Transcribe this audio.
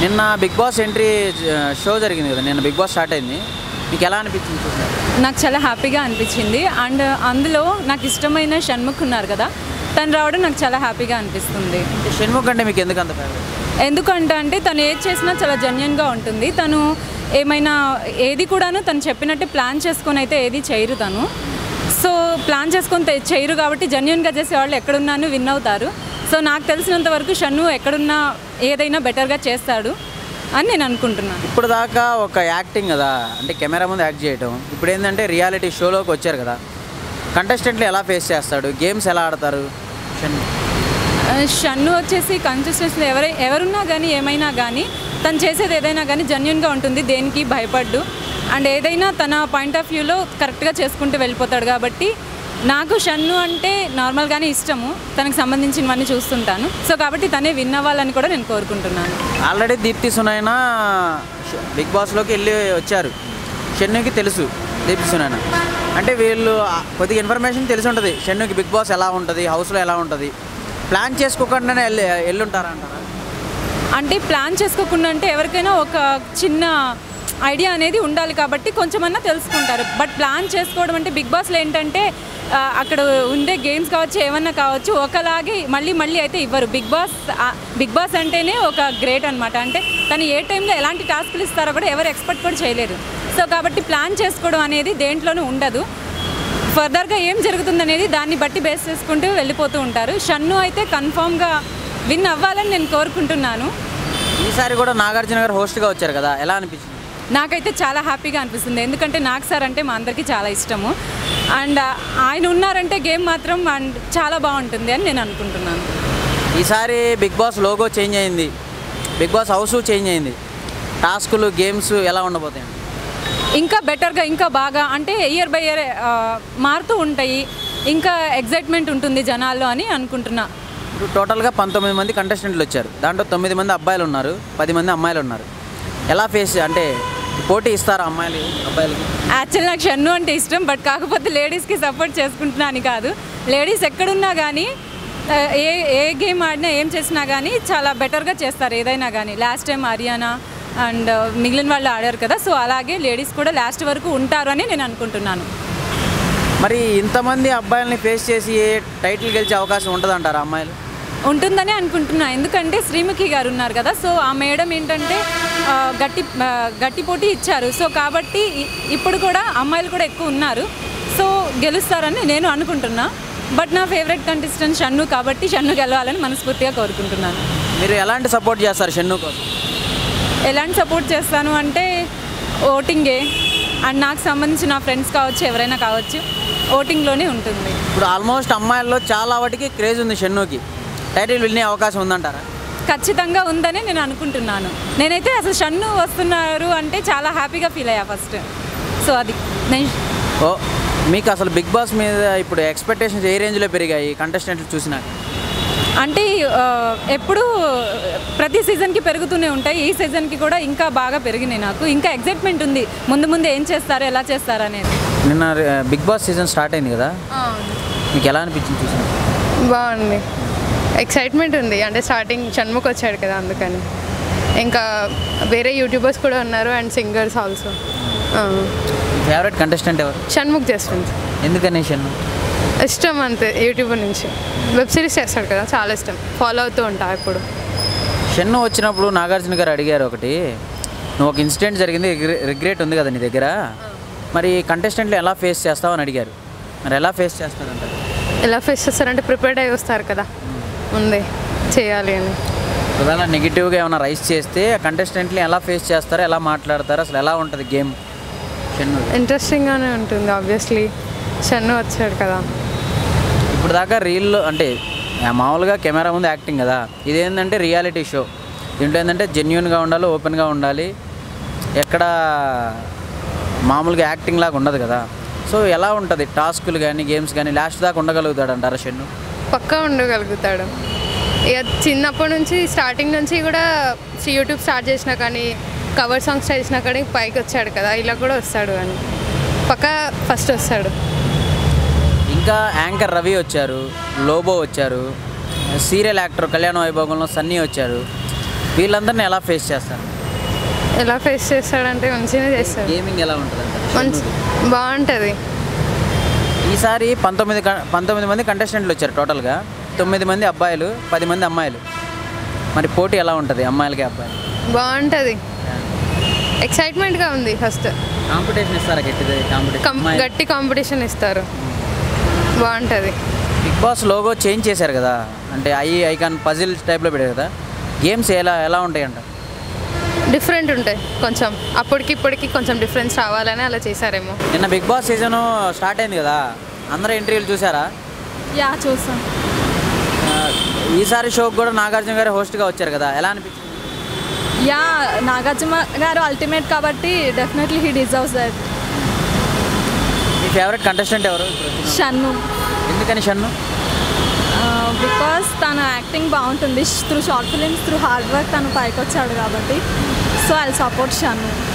నిన్న big boss entry show జరిగింది కదా, నిన్న బిగ్ బాస్ స్టార్ట్ అయింది, మీకు ఎలా అనిపించింది? నాకు చాలా హ్యాపీగా అనిపించింది. అండ్ అందులో నాకు ఇష్టమైన షణ్ముఖ్ ఉన్నారు కదా, తను రావడం నాకు చాలా హ్యాపీగా అనిపిస్తుంది. షణ్ముఖ్ అంటే మీకు ఎందుకు అంత ఫేవరెట్? ఎందుకంటే తను ఏది చేసినా చాలా జెన్యూన్గా ఉంటుంది. తను ఏమైనా ఏది కూడాను తను చెప్పినట్టు ప్లాన్ చేసుకొని అయితే ఏది చేయరు తను. సో ప్లాన్ చేసుకొని చేయరు కాబట్టి జెన్యూన్గా చేసేవాళ్ళు ఎక్కడున్నాను విన్ అవుతారు. సో నాకు తెలిసినంత వరకు షన్ను ఎక్కడున్నా ఏదైనా బెటర్గా చేస్తాడు అని నేను అనుకుంటున్నాను. ఇప్పుడు దాకా ఒక యాక్టింగ్ కదా, అంటే కెమెరా ముందు యాక్ట్ చేయటం, ఇప్పుడు ఏంటంటే రియాలిటీ షోలోకి వచ్చారు కదా, కంటెస్టెంట్లు ఎలా ఫేస్ చేస్తాడు, గేమ్స్ ఎలా ఆడతారు? షన్ను వచ్చేసి కన్సిస్టెన్సీ ఎవరున్నా కానీ ఏమైనా కానీ తను చేసేది ఏదైనా కానీ జెన్యూన్గా ఉంటుంది, దేనికి భయపడ్డు. అండ్ ఏదైనా తన పాయింట్ ఆఫ్ వ్యూలో కరెక్ట్గా చేసుకుంటూ వెళ్ళిపోతాడు. కాబట్టి నాకు షన్ను అంటే నార్మల్గానే ఇష్టము, తనకు సంబంధించినవన్నీ చూస్తుంటాను. సో కాబట్టి తనే విన్ అవ్వాలని కూడా నేను కోరుకుంటున్నాను. ఆల్రెడీ దీప్తి సునైన బిగ్ బాస్లోకి వెళ్ళి వచ్చారు, షన్నుకి తెలుసు దీప్తి సునైన అంటే వీళ్ళు కొద్దిగా ఇన్ఫర్మేషన్ తెలిసి ఉంటుంది, షన్నుకి బిగ్ బాస్ ఎలా ఉంటుంది, హౌస్లో ఎలా ఉంటుంది. ప్లాన్ చేసుకోకుండానే వెళ్ళుంటారంటారా? అంటే ప్లాన్ చేసుకోకుండా అంటే ఎవరికైనా ఒక చిన్న ఐడియా అనేది ఉండాలి కాబట్టి కొంచెమన్నా తెలుసుకుంటారు. బట్ ప్లాన్ చేసుకోవడం అంటే బిగ్ బాస్లో ఏంటంటే అక్కడ ఉండే గేమ్స్ కావచ్చు ఏమన్నా కావచ్చు ఒకలాగే మళ్ళీ అయితే ఇవ్వరు. బిగ్ బాస్ అంటేనే ఒక గ్రేట్ అనమాట. అంటే తను ఏ టైంలో ఎలాంటి టాస్క్లు ఇస్తారో కూడా ఎవరు ఎక్స్పెక్ట్ కూడా చేయలేరు. సో కాబట్టి ప్లాన్ చేసుకోవడం అనేది దేంట్లోనూ ఉండదు. ఫర్దర్గా ఏం జరుగుతుందనేది దాన్ని బట్టి బేస్ చేసుకుంటూ వెళ్ళిపోతూ ఉంటారు. షన్ను అయితే కన్ఫామ్గా విన్ అవ్వాలని నేను కోరుకుంటున్నాను. ఈసారి కూడా నాగార్జున గారు హోస్ట్గా వచ్చారు కదా, ఎలా అనిపించింది? నాకైతే చాలా హ్యాపీగా అనిపిస్తుంది. ఎందుకంటే నాగ్ సార్ అంటే మా అందరికీ చాలా ఇష్టము. అండ్ ఆయన ఉన్నారంటే గేమ్ మాత్రం అండ్ చాలా బాగుంటుంది అని నేను అనుకుంటున్నాను. ఈసారి బిగ్ బాస్ లోగో చేంజ్ అయింది, బిగ్ బాస్ హౌస్ చేంజ్ అయింది, టాస్కులు గేమ్స్ ఎలా ఉండబోతాయి? ఇంకా బెటర్గా ఇంకా బాగా అంటే ఇయర్ బై ఇయర్ మారుతూ ఉంటాయి, ఇంకా ఎగ్జైట్మెంట్ ఉంటుంది జనాల్లో అని అనుకుంటున్నా. ఇప్పుడు టోటల్గా 19 మంది కంటెస్టెంట్లు వచ్చారు, దాంట్లో 9 మంది అబ్బాయిలు ఉన్నారు, 10 మంది అమ్మాయిలు ఉన్నారు. ఎలా ఫేస్ అంటే పోటీ ఇస్తారా అమ్మాయిలు అబ్బాయిలకి? యాక్చువల్ నాకు షన్ను అంటే ఇష్టం, బట్ కాకపోతే లేడీస్కి సపోర్ట్ చేసుకుంటున్నాను కాదు. లేడీస్ ఎక్కడున్నా కానీ ఏ గేమ్ ఆడినా ఏం చేసినా కానీ చాలా బెటర్గా చేస్తారు ఏదైనా కానీ. లాస్ట్ టైం హర్యానా అండ్ మిగిలిన వాళ్ళు ఆడారు కదా, సో అలాగే లేడీస్ కూడా లాస్ట్ వరకు ఉంటారు అని నేను అనుకుంటున్నాను. మరి ఇంతమంది అబ్బాయిలని ఫేస్ చేసి ఏ టైటిల్ గెలిచే అవకాశం ఉంటుందంటారా అమ్మాయిలు? ఉంటుందని అనుకుంటున్నా. ఎందుకంటే శ్రీముఖి గారు ఉన్నారు కదా, సో ఆ మేడం ఏంటంటే గట్టి పోటీ ఇచ్చారు. సో కాబట్టి ఇప్పుడు కూడా అమ్మాయిలు కూడా ఎక్కువ ఉన్నారు, సో గెలుస్తారని నేను అనుకుంటున్నా. బట్ నా ఫేవరెట్ కంటెస్టెంట్ షన్ను కాబట్టి షన్ను గెలవాలని మనస్ఫూర్తిగా కోరుకుంటున్నాను. మీరు ఎలాంటి సపోర్ట్ చేస్తారు షన్ను కోసం? ఎలాంటి సపోర్ట్ చేస్తాను అంటే ఓటింగే. అండ్ నాకు సంబంధించి నా ఫ్రెండ్స్ కావచ్చు ఎవరైనా కావచ్చు, ఓటింగ్లోనే ఉంటుంది. ఇప్పుడు ఆల్మోస్ట్ అమ్మాయిల్లో చాలా వాటికి క్రేజ్ ఉంది, షన్నుకి టైటిల్ విన్నే అవకాశం ఉందంటారా? ఖచ్చితంగా ఉందని నేను అనుకుంటున్నాను. నేనైతే అసలు షన్ను వస్తున్నారు అంటే చాలా హ్యాపీగా ఫీల్ అయ్యా ఫస్ట్. సో అది మీకు అసలు బిగ్ బాస్ మీద ఇప్పుడు ఎక్స్పెక్టేషన్స్ ఏ రేంజ్లో పెరిగాయి కంటెస్టెంట్లు చూసినాక? అంటే ఎప్పుడు ప్రతి సీజన్కి పెరుగుతూనే ఉంటాయి, ఈ సీజన్కి కూడా ఇంకా బాగా పెరిగినాయి. నాకు ఇంకా ఎగ్జైట్మెంట్ ఉంది ముందు ఏం చేస్తారు ఎలా చేస్తారు అనేది. నిన్న బిగ్ బాస్ సీజన్ స్టార్ట్ అయింది కదా, మీకు ఎలా అనిపించింది చూసినా? బాగుంది, ఎక్సైట్మెంట్ ఉంది. అంటే స్టార్టింగ్ షణ్ముఖ్ వచ్చాడు కదా, అందుకని. ఇంకా వేరే యూట్యూబర్స్ కూడా ఉన్నారు and singers also. Favourite contestant ఎవరు? షణ్ముఖ్ జస్వంత్. ఎందుకని షణ్ముఖ్ ఇష్టం అంతే, యూట్యూబర్ నుంచి వెబ్ సిరీస్ చేస్తాడు కదా, చాలా ఇష్టం, ఫాలో అవుతూ ఉంటా ఇప్పుడు. షన్ను వచ్చినప్పుడు నాగార్జున గారు అడిగారు ఒకటి, నువ్వు ఒక ఇన్సిడెంట్ జరిగింది రిగ్రెట్ ఉంది కదా నీ దగ్గర, మరి కంటెస్టెంట్లు ఎలా ఫేస్ చేస్తావు అని అడిగారు. మరి ఎలా ఫేస్ చేస్తారంటారు? ఎలా ఫేస్ చేస్తారంటే ప్రిపేర్డ్ అయ్యి వస్తారు కదా, ఉంది చేయాలి అని. ఒకవేళ నెగిటివ్గా ఏమైనా రైస్ చేస్తే కంటెస్టెంట్ని ఎలా ఫేస్ చేస్తారో, ఎలా మాట్లాడతారో, అసలు ఎలా ఉంటుంది గేమ్? షన్ను ఇంట్రెస్టింగ్గానే ఉంటుంది ఆబ్వియస్లీ, షన్ను వచ్చాడు కదా. ఇప్పుడు దాకా రీల్లో అంటే మామూలుగా కెమెరా ముందు యాక్టింగ్ కదా, ఇదేంటంటే రియాలిటీ షో. దీంట్లో ఏంటంటే జెన్యున్గా ఉండాలి, ఓపెన్గా ఉండాలి, ఎక్కడ మామూలుగా యాక్టింగ్ లాగా ఉండదు కదా. సో ఎలా ఉంటుంది టాస్కులు కానీ గేమ్స్ కానీ, లాస్ట్ దాకా ఉండగలుగుతాడు అంటారా షన్ను? పక్కా ఉండగలుగుతాడు. ఇక చిన్నప్పటి నుంచి స్టార్టింగ్ నుంచి కూడా యూట్యూబ్ స్టార్ట్ చేసినా కానీ కవర్ సాంగ్స్ చేసినా కానీ పైకి వచ్చాడు కదా, ఇలా కూడా వస్తాడు అని పక్కా ఫస్ట్ వస్తాడు. ఇంకా యాంకర్ రవి వచ్చారు, లోబో వచ్చారు, సీరియల్ యాక్టర్ కళ్యాణ వైభోగంలో సన్నీ వచ్చారు. వీళ్ళందరినీ ఎలా ఫేస్ చేస్తారు? ఎలా ఫేస్ చేస్తాడంటే మంచిగా చేస్తాడు. గేమింగ్ ఎలా ఉంటుంది? మంచి బాగుంటుంది. ఈసారి 19 మంది కంటెస్టెంట్లు వచ్చారు టోటల్గా. 9 మంది అబ్బాయిలు, 10 మంది అమ్మాయిలు. మరి పోటీ ఎలా ఉంటుంది అమ్మాయిలకి అబ్బాయిలు? బాగుంటుంది, ఎక్సైట్మెంట్గా ఉంది. ఫస్ట్ కాంపిటీషన్ ఇస్తారా? గట్టి కాంపిటీషన్ ఇస్తారు, బాగుంటుంది. బిగ్ బాస్ లోగో చేంజ్ చేశారు కదా, అంటే ఐకాన్ పజిల్ టైప్లో పెట్టారు కదా. గేమ్స్ ఎలా ఉంటాయి అంట? డిఫరెంట్ ఉంటాయి కొంచెం, అప్పటికి ఇప్పటికి కొంచెం డిఫరెన్స్ రావాలని అలా చేశారేమో. నిన్న బిగ్ బాస్ సీజన్ స్టార్ట్ అయింది కదా, అందరూ ఇంటర్వ్యూలు చూసారా? యా చూసాం. ఈసారి షోకి కూడా నాగార్జున గారు హోస్ట్గా వచ్చారు కదా, ఎలా అనిపించింది? యా నాగార్జున గారు అల్టిమేట్ కాబట్టి డెఫినెట్లీ హీ డిజర్వ్స్ దట్. మీ ఫేవరెట్ కంటెస్టెంట్ ఎవరు? షన్ను. ఎందుకని షన్ను? బికాస్ తన యాక్టింగ్ బాగుంటుంది. Through short films, through hard work తను పైకి వచ్చాడు కాబట్టి. So I support Shannu.